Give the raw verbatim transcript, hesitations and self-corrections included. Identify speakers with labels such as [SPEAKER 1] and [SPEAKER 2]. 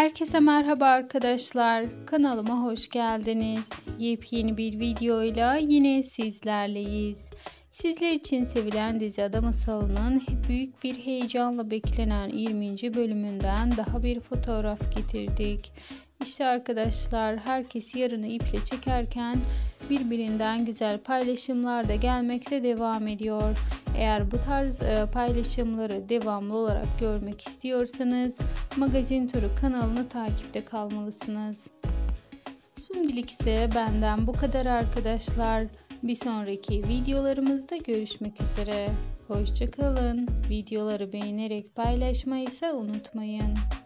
[SPEAKER 1] Herkese merhaba arkadaşlar. Kanalıma hoş geldiniz. Yepyeni bir videoyla yine sizlerleyiz. Sizler için sevilen dizi Ada Masalı'nın büyük bir heyecanla beklenen yirminci bölümünden daha bir fotoğraf getirdik. İşte arkadaşlar, herkes yarını iple çekerken birbirinden güzel paylaşımlar da gelmekte devam ediyor. Eğer bu tarz paylaşımları devamlı olarak görmek istiyorsanız Magazin Turu kanalını takipte kalmalısınız. Şimdilik ise benden bu kadar arkadaşlar. Bir sonraki videolarımızda görüşmek üzere. Hoşça kalın. Videoları beğenerek paylaşmayı ise unutmayın.